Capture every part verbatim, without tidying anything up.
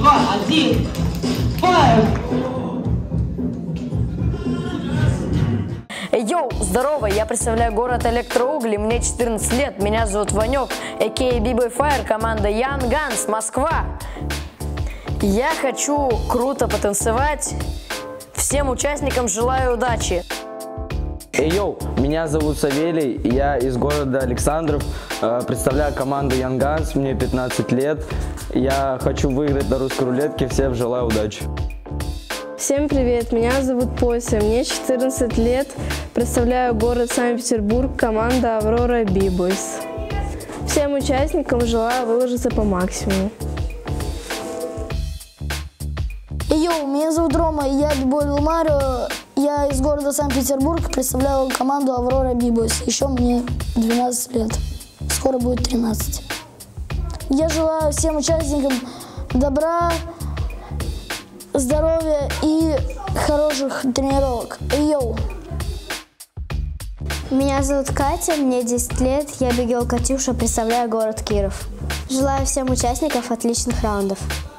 два, один, fire! Йоу, здорово, я представляю город Электроугли, мне четырнадцать лет, меня зовут Ванек, а ка а B-Boy Fire, команда Young Guns, Москва. Я хочу круто потанцевать, всем участникам желаю удачи. Эй, йоу, меня зовут Савелий, я из города Александров, представляю команду Young Guns, мне пятнадцать лет, я хочу выиграть на русской рулетке, всем желаю удачи. Всем привет, меня зовут Пося, мне четырнадцать лет, представляю город Санкт-Петербург, команда Аврора B-Boys. Всем участникам желаю выложиться по максимуму. Йоу, меня зовут Рома, я B-Boy Lil Mario, я из города Санкт-Петербург, представляю команду Аврора B-Boys. Еще мне двенадцать лет, скоро будет тринадцать. Я желаю всем участникам добра, здоровья и хороших тренировок. Йоу! Меня зовут Катя, мне десять лет, я Бигел Катюша, представляю город Киров. Желаю всем участникам отличных раундов.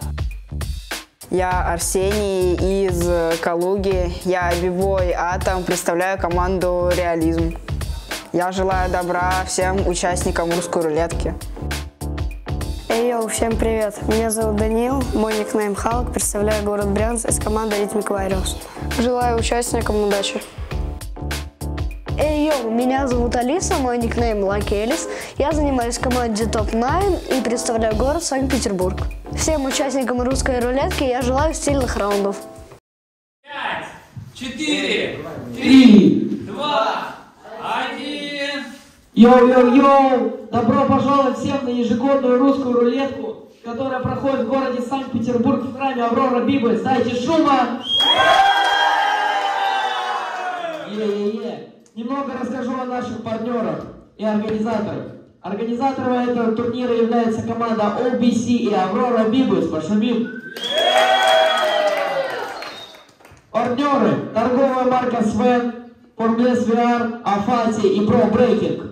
Я Арсений из Калуги, я B-Boy Атом, представляю команду Реализм. Я желаю добра всем участникам русской рулетки. Эй, йоу, всем привет! Меня зовут Даниил, мой никнейм Халк, представляю город Брянск из команды Rhythmic Warriors. Желаю участникам удачи. Эй, йоу, меня зовут Алиса, мой никнейм Lucky Элис. Я занимаюсь в команде топ девять и представляю город Санкт-Петербург. Всем участникам русской рулетки я желаю стильных раундов. Пять, четыре, три, два, один. Йоу-йоу-йоу! Добро пожаловать всем на ежегодную русскую рулетку, которая проходит в городе Санкт-Петербург в храме Аврора B-Boys. Дайте шума! Е-е-е! Немного расскажу о наших партнерах и организаторах. Организаторами этого турнира является команда о би си и Аврора B-Boys. Пошумим! Партнеры: торговая марка Свен, Formless ви ар, Афати и Pro Breaking.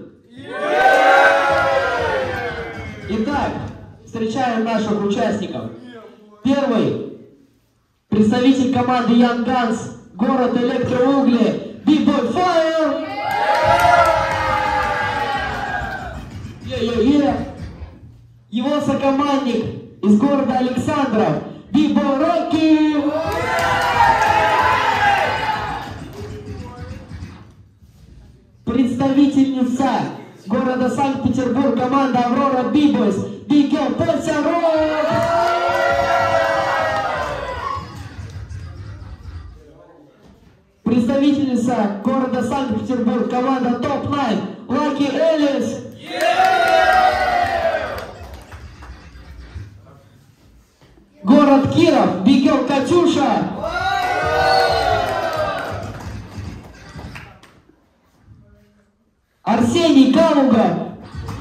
Итак, встречаем наших участников. Первый — представитель команды Young Guns, город Электроугли, B-Boy Fire. Е-е-е. Его сокомандник из города Александров, B-Boy Rocky. Представительница города Санкт-Петербург, команда Аврора B-Boys, Бигел Пося. Представительница города Санкт-Петербург, команда топ девять, Lucky Элис. Город Киров, Бигел Катюша. Арсений Калуга.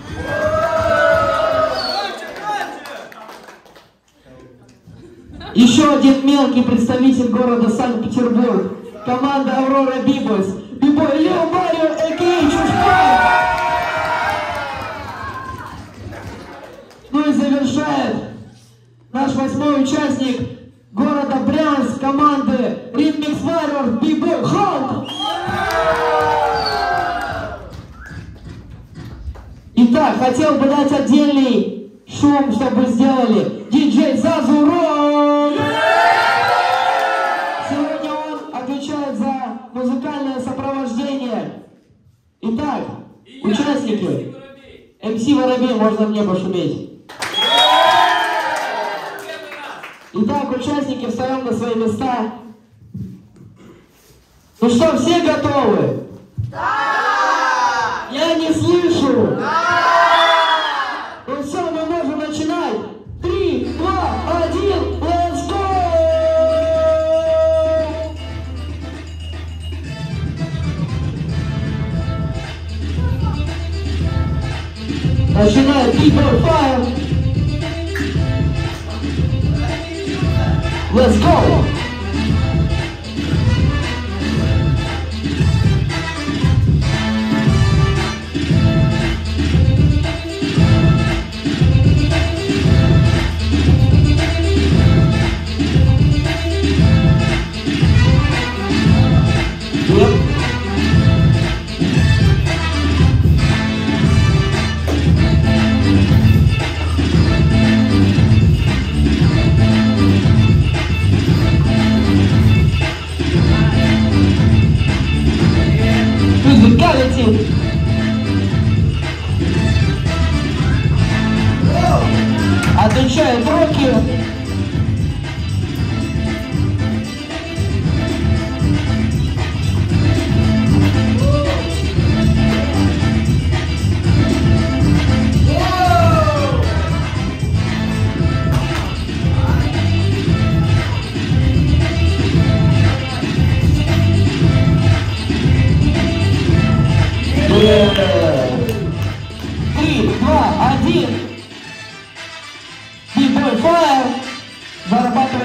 Еще один мелкий представитель города Санкт-Петербург, команда Аврора B-Boys, B-Boy Lil Mario, а ка а Чушпай. Ну и завершает наш восьмой участник города Брянск, команды Rhythmic Warriors, B-Boy Халк. Итак, хотел бы дать отдельный шум, чтобы сделали диджей Зазурон. Сегодня он отвечает за музыкальное сопровождение. Итак, участники. эм си Воробей, можно мне пошуметь. Итак, участники, встаем на свои места. Ну что, все готовы? Да! Я не слышу. Да! Ну все, мы можем начинать. Три, два, один, let's go! Начинает B-Boy Fire. Let's go!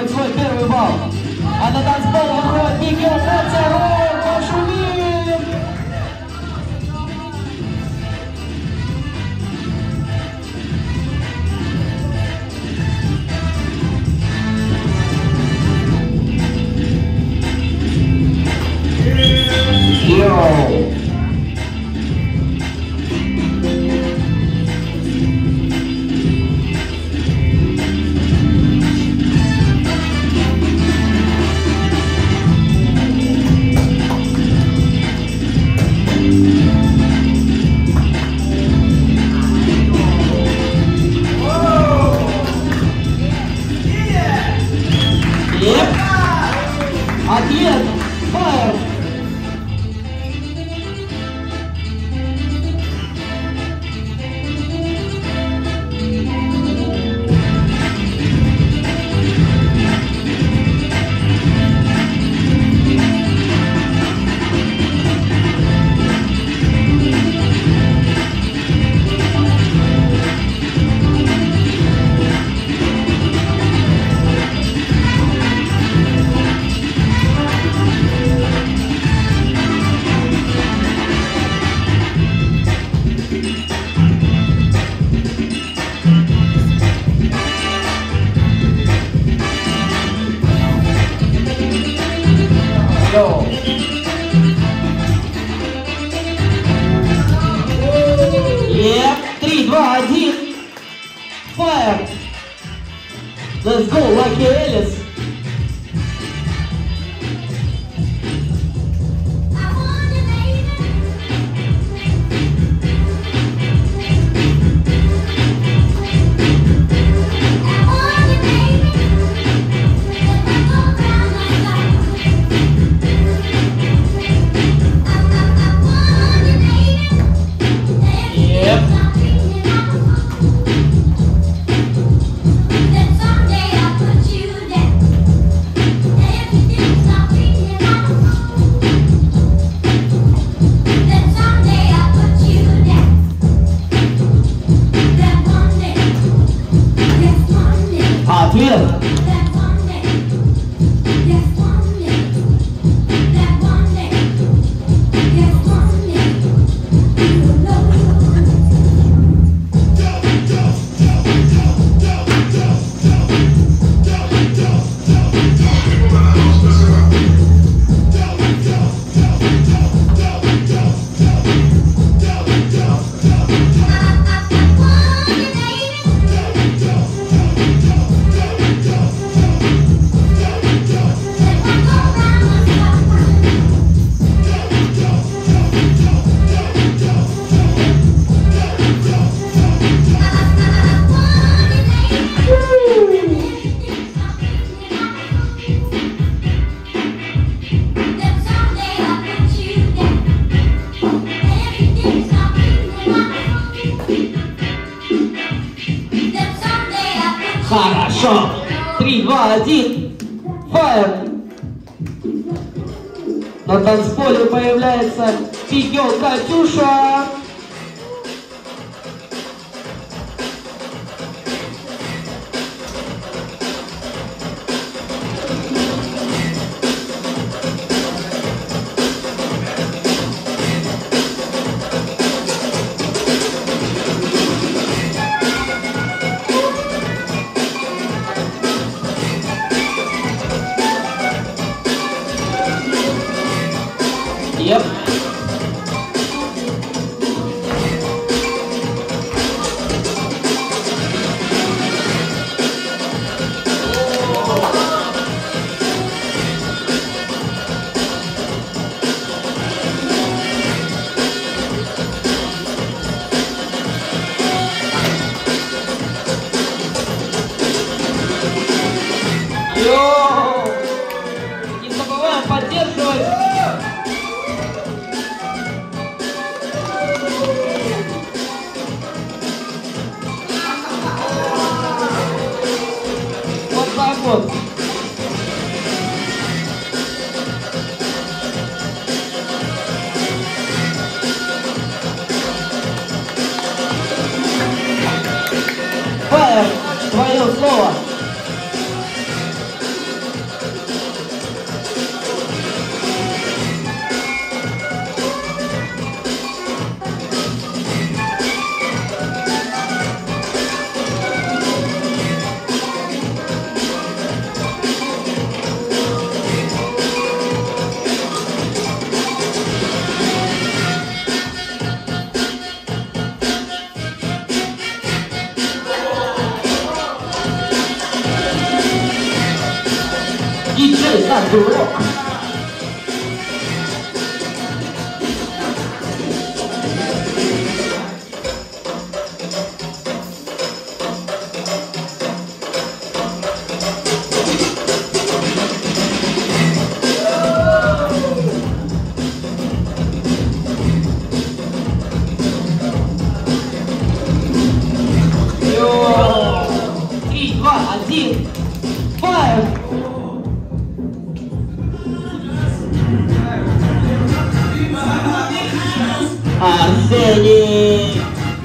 одерживает свой первый балл. А на танцпол выходит Мигел Пацаров. Пошумим! Йоу! Ответ! Фаер! Go. Yeah. три, два, один. Fire. Let's go, Lucky Alice. Ответ. Хорошо. три, два, один. Фаер. На танцполе появляется Мигел Катюша. Yep. Йоу! Не забываем поддерживать. Вот так вот. Фаер, твое слово. шесть, наш брелок. Три, два, один, фаер! Арсений!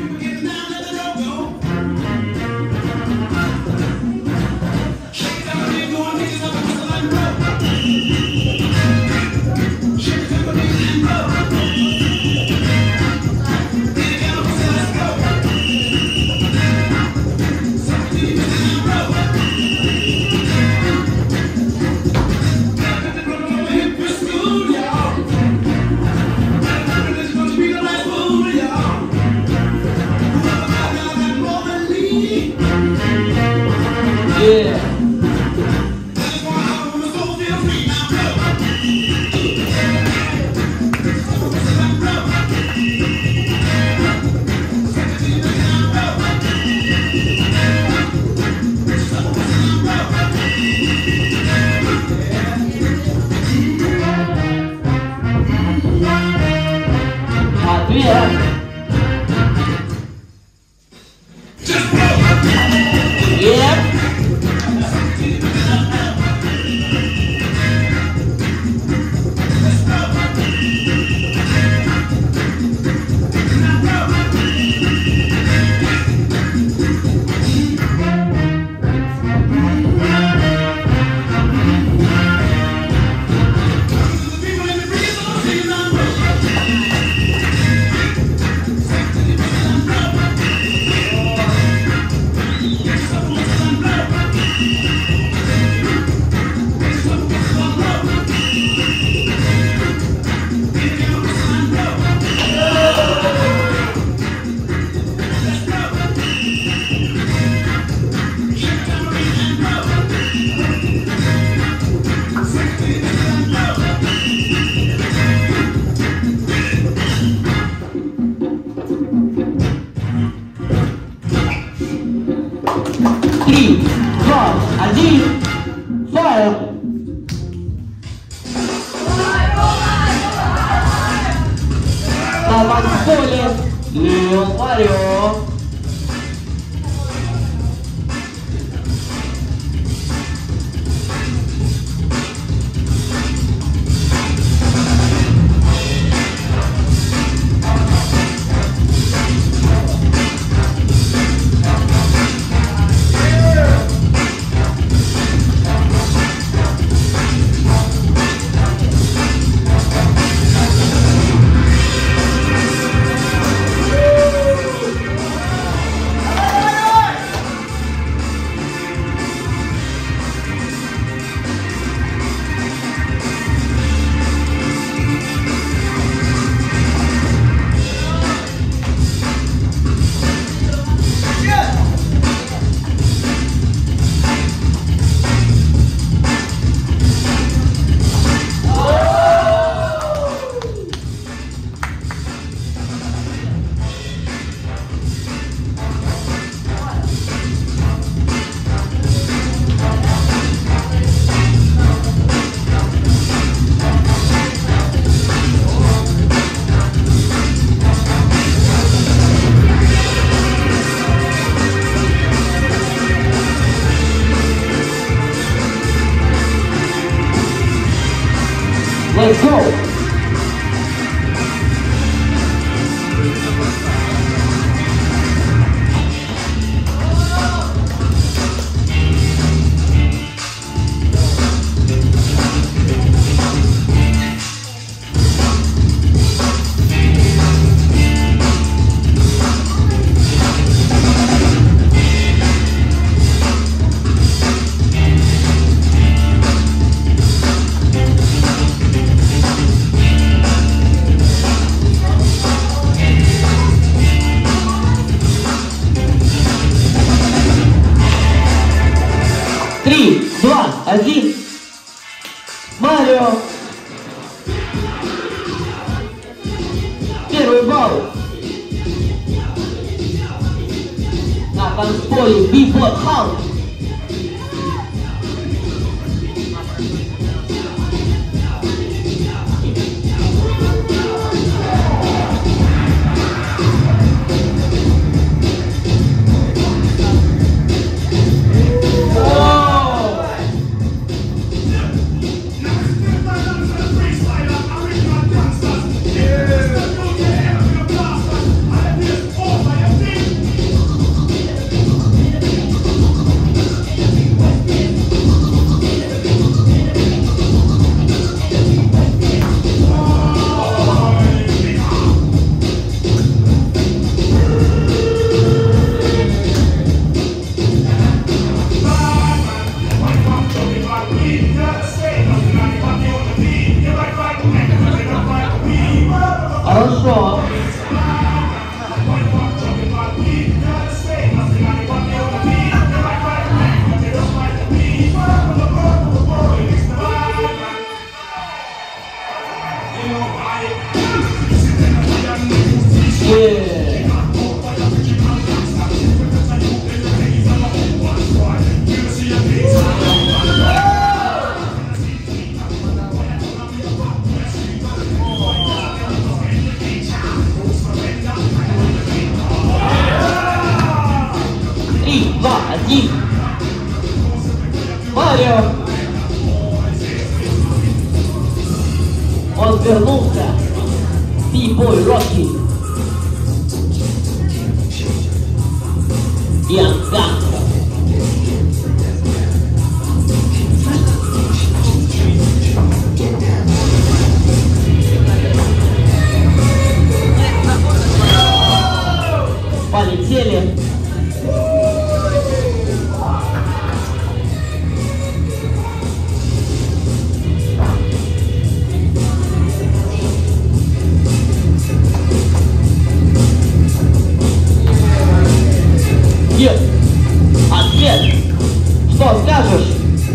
Yeah. Ответ. Yep. Три, два, один, фаер! На танцполе Лил Марио. Let's go! Три, два, один. Марио. Первый балл. На танцполе Бибоп Халк. Хорошо. Yeah. Три, два, один. Марио. Он вернулся. Би-бой Рокки. Ян Ганс. Полетели. Нет. Ответ. Что скажешь?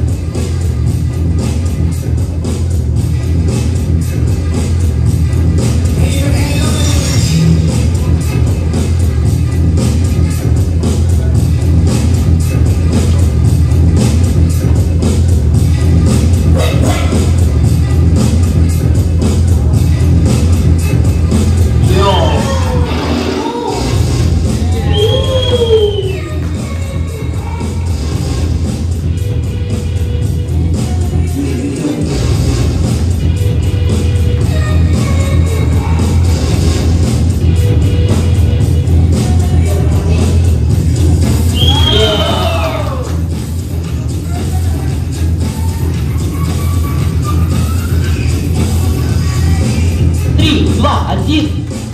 Два, один.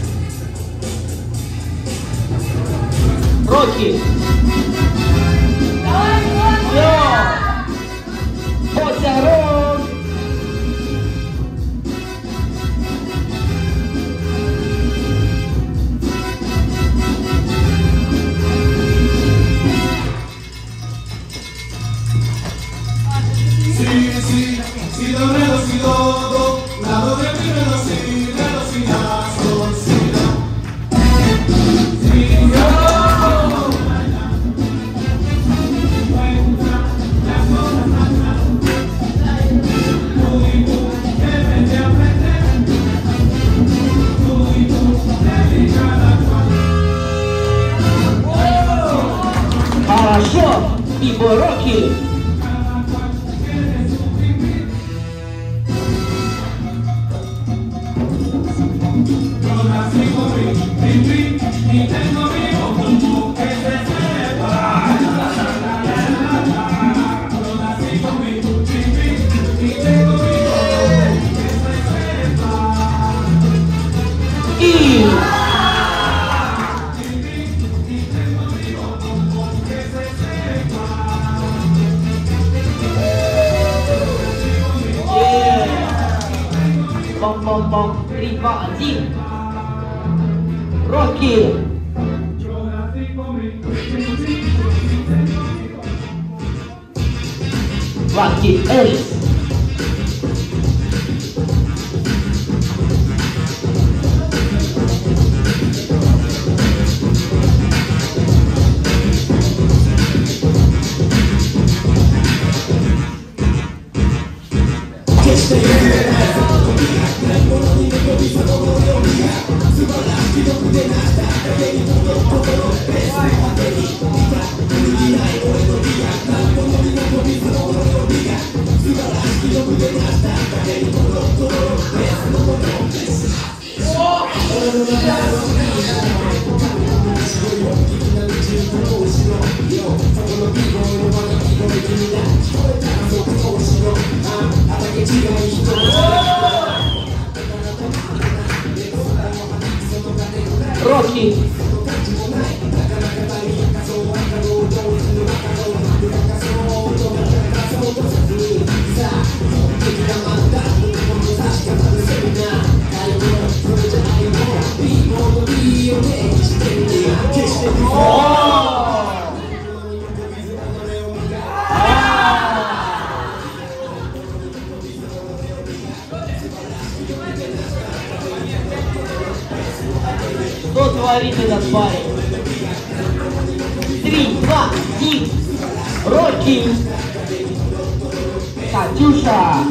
Рокки. Потярон. Sì, sì, si do, re, do, si, do, do, la, do, re, mi, re, do, si, re, do, si, la, sol, si, la. Si, yo. Хорошо, Би-бой Рокки. И... Бом-бом-бом. Три, два, один. Рокки. Лаки Элис. Рокки. Что творит этот парень? Три, два, один. Рокки. Катюша.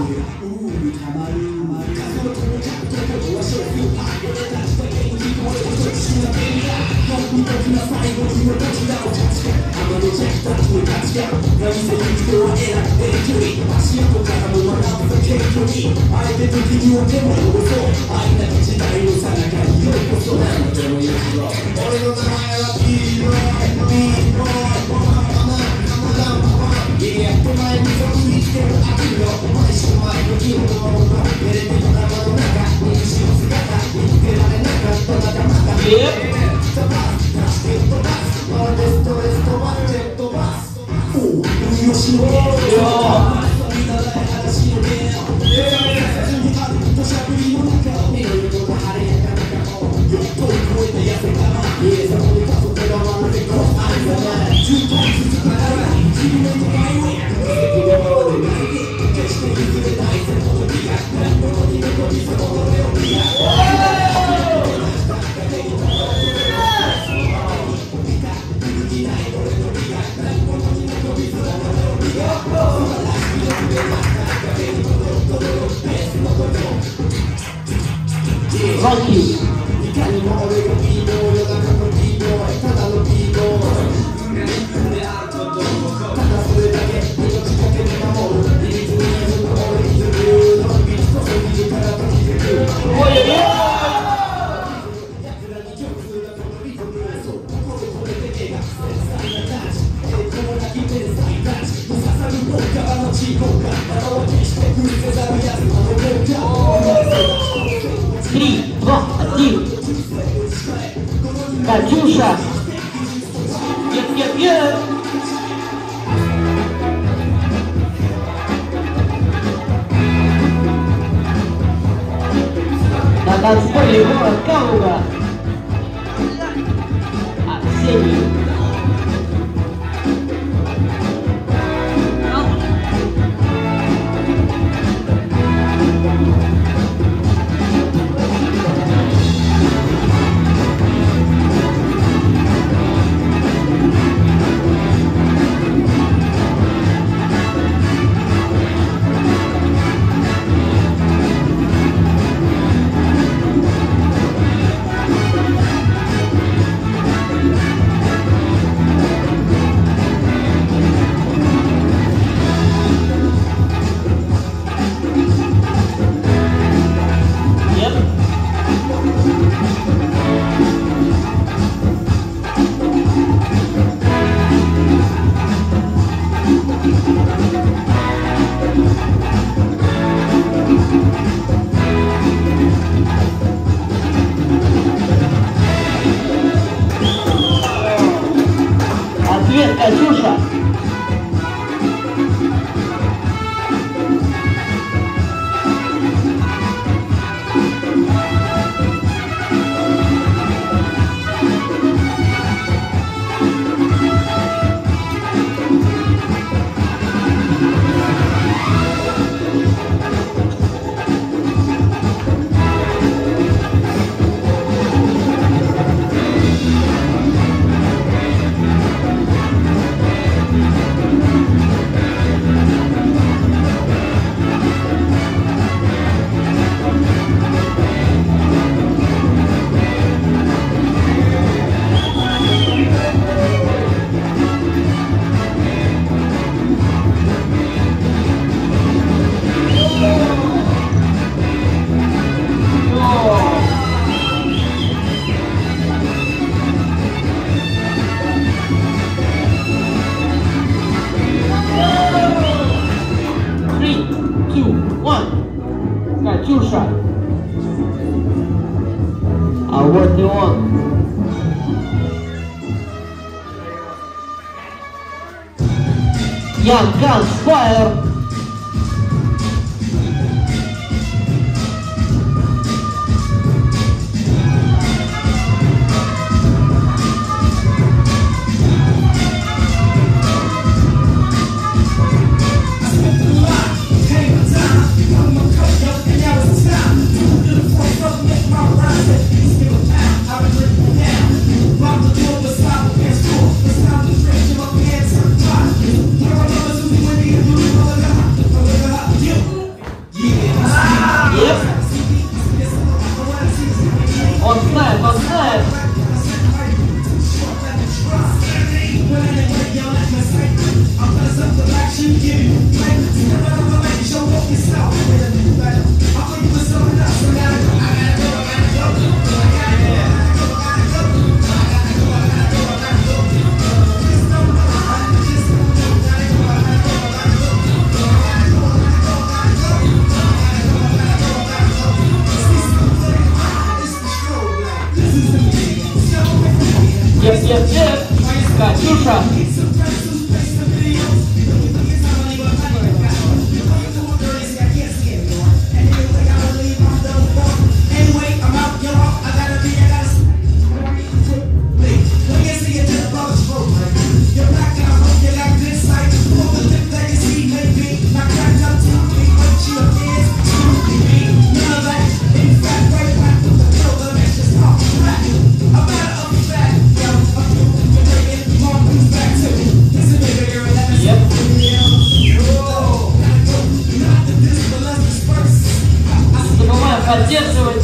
Рокки. Три, два, один. Катюша. Нет, нет, нет. На танцполе город Калуга. Арсений. one. Катюша. А вот и он. Young Guns Fire. Он знает, он знает. Yes, yes, yes. Катюша. Поддерживать.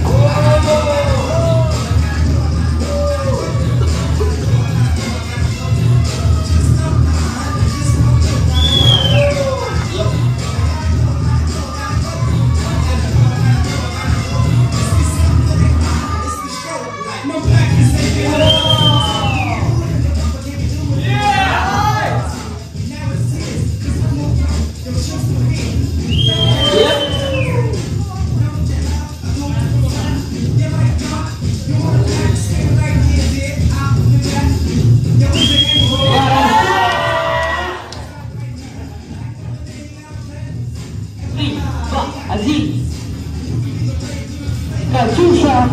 Три, два, один. Катюша.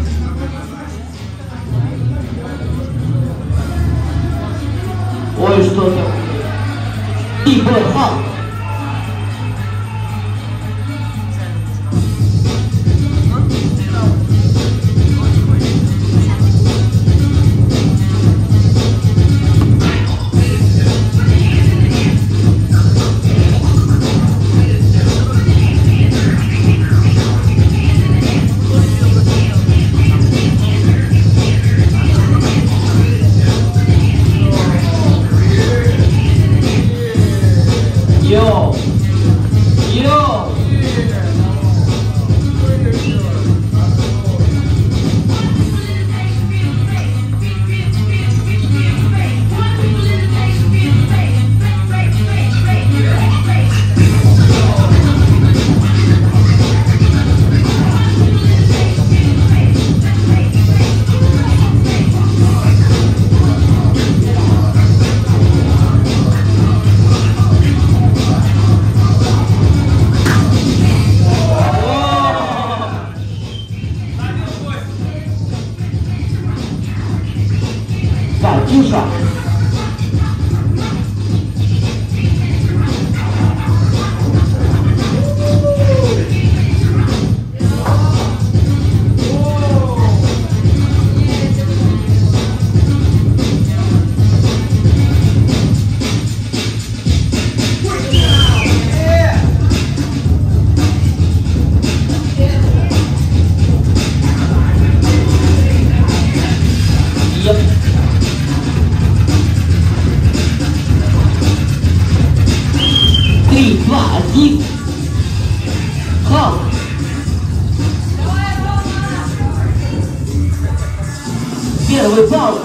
Ой, что там. И Б-Халк. Йоу! Йоу! Катюша. Три, два, один. Халк. Первый балл.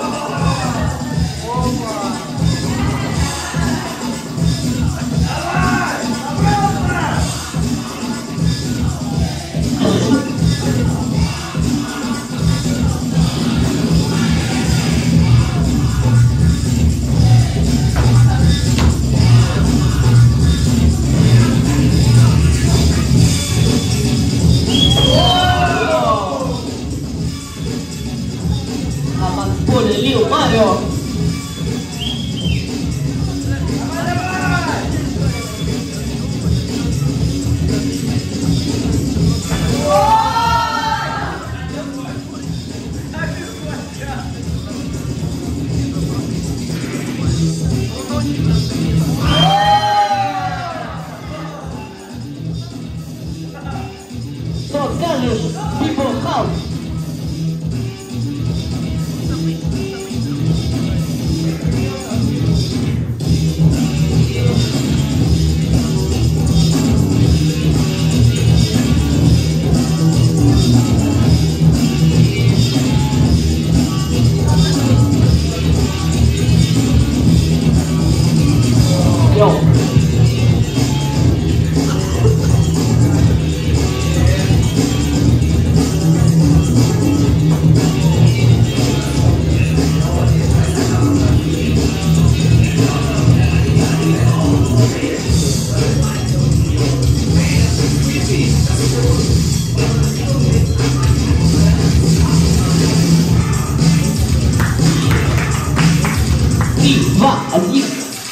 challenge people help. Yo. Три, два, один.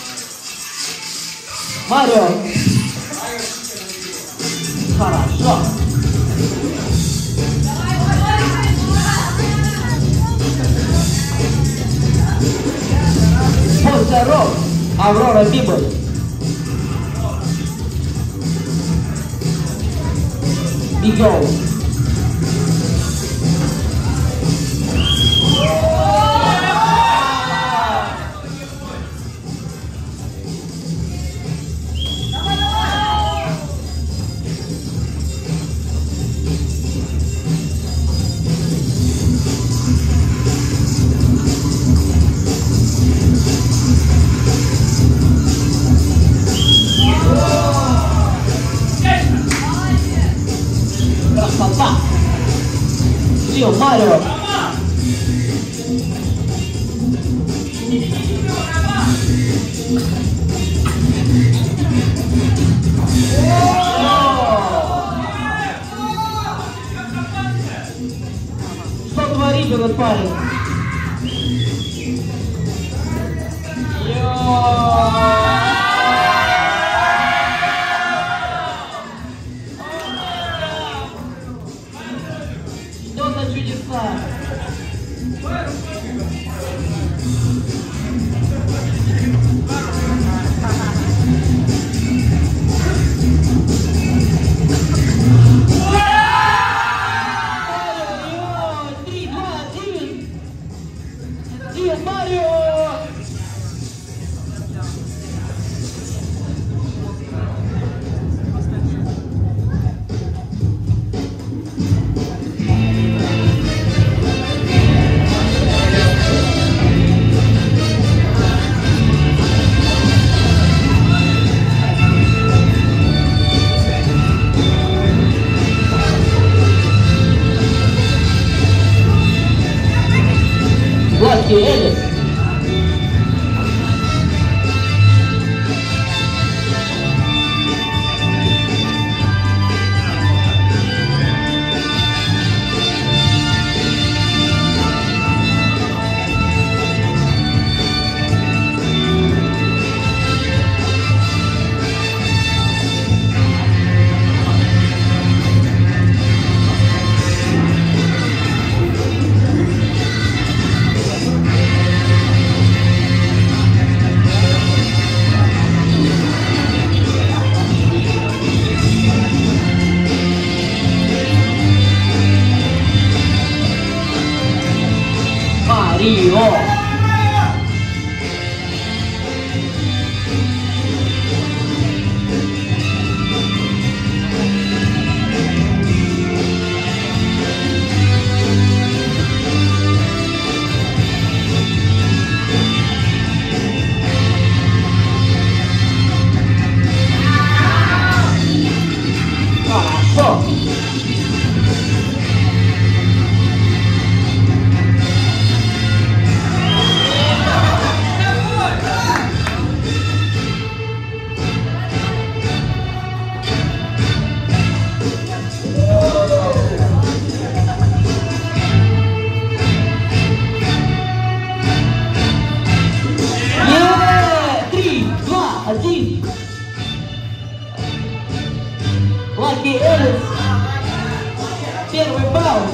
Марио. Хорошо. Постеров. Аврора Бибой. Бигоу. Красота! Сил, Марио! Что творит этот парень? Что за чудеса? Три, два, один. Один, Марио! Lucky Элис. Марио. Хорошо. Один. Lucky Элис. Первый балл.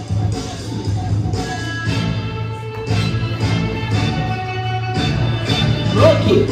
Рокки.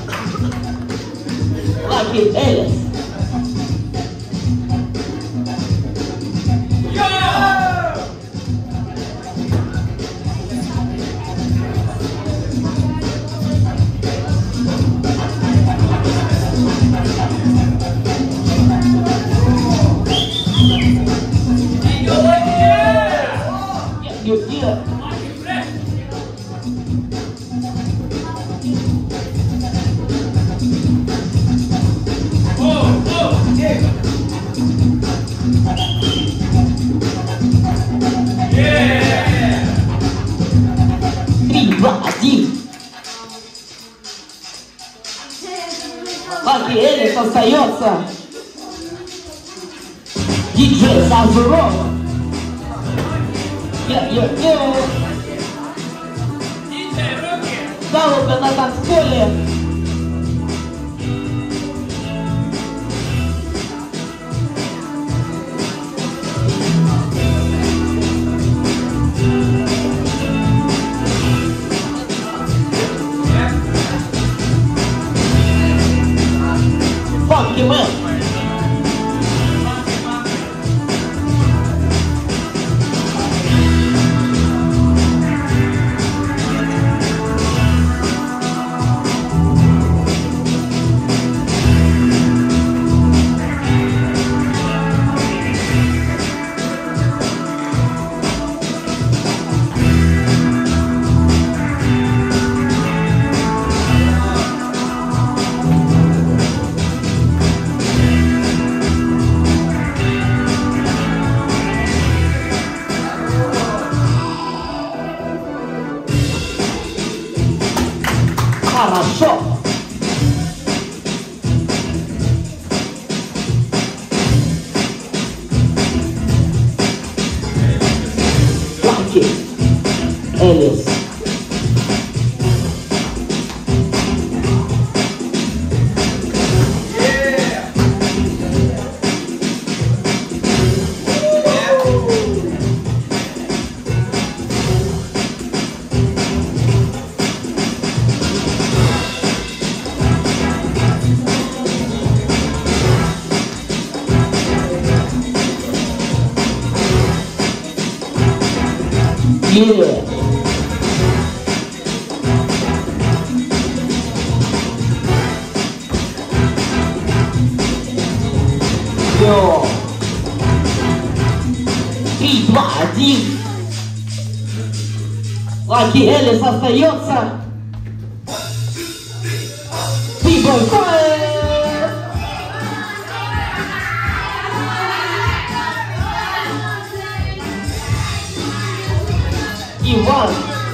Lucky Элис. Yeah. Три, два, один. Lucky Элис остается. Диджей Сазуров. Йо-йо-йо. Голубя на танцполе. Funky Man. Хорошо. Lucky Элис. Yeah. Йо. Три, два, один. Lucky Элис остается. B-Boy Fire. Иван.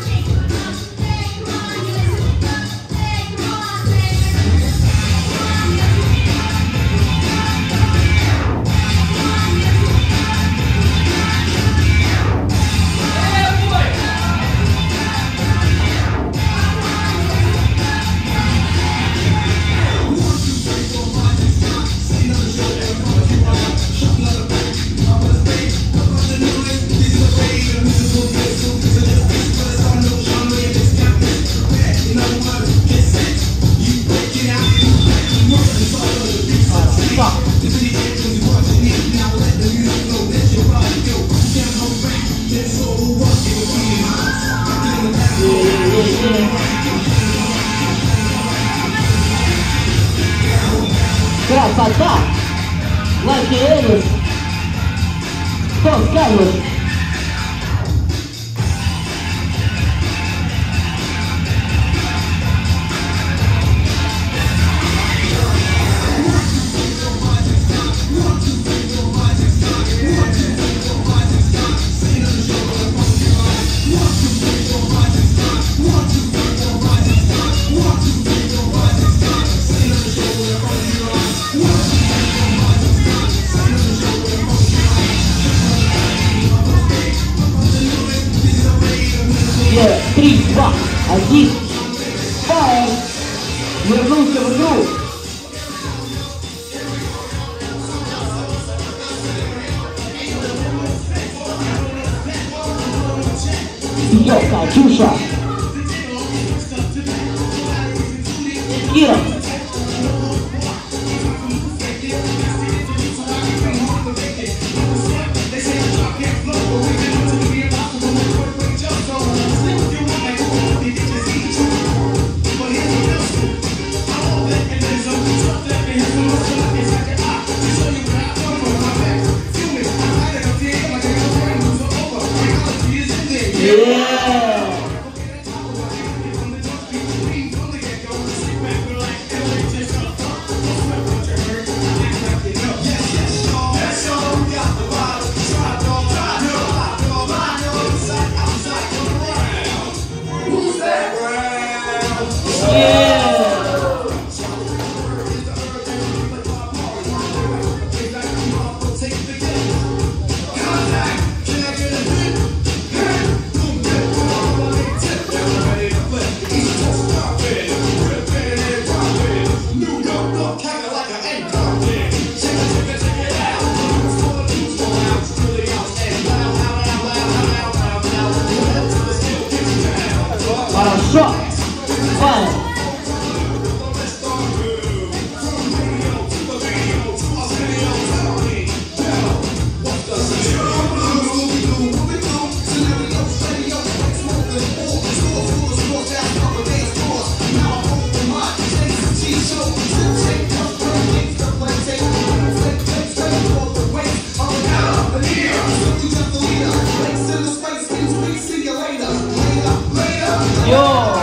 Красота! Lucky Элис! Что скажешь? Три, два, один. Фаер. Вернулся в игру. Йо, Катюша. Киров. Хорошо. Файл. Йоу!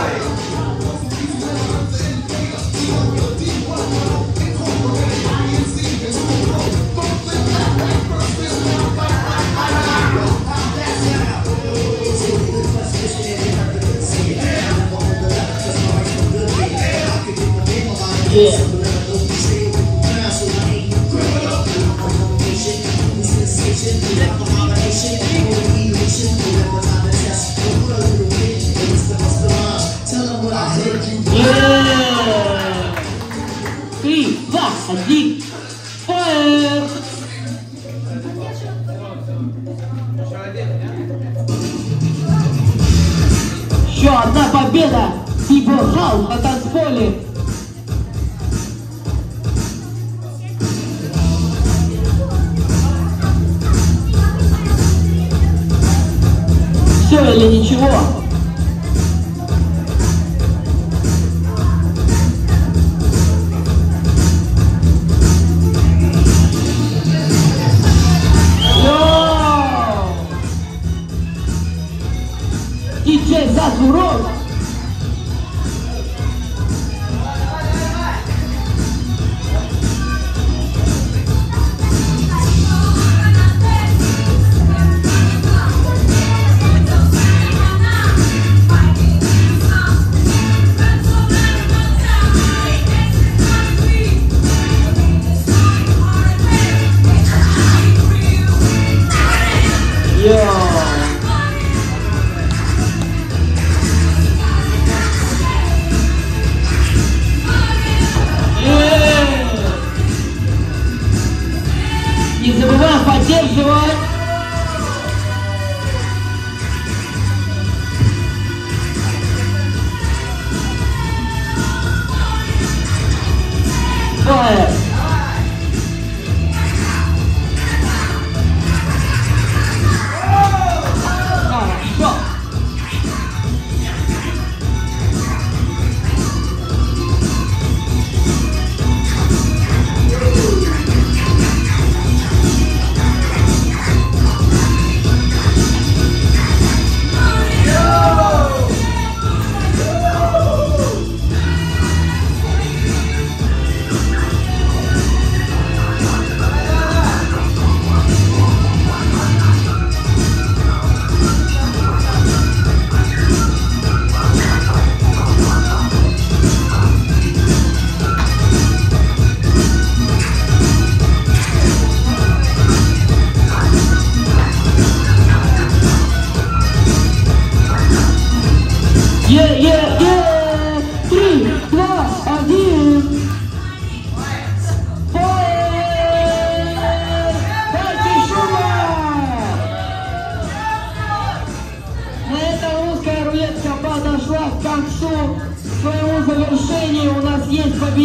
Yeah. Три, два, один, фаер! Еще одна победа! Бибой Халк на танцполе! Все или ничего? Диджей Зазуров. Не забываем поддерживать. Фаер. Хорошо.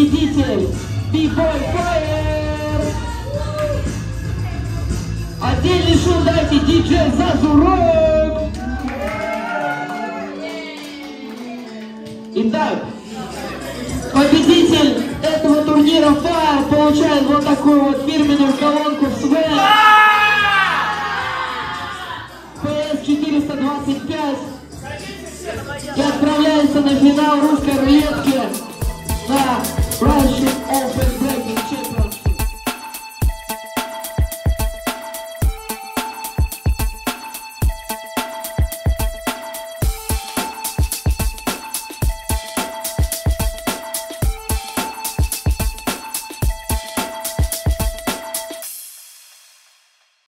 победитель B-Boy Fire. Отдельный шум дайте диджей Зазурок. Итак, победитель этого турнира Fire получает вот такую вот фирменную колонку в Свен пи эс четыреста двадцать пять и отправляется на финал русской рулетки на Russian Open Break.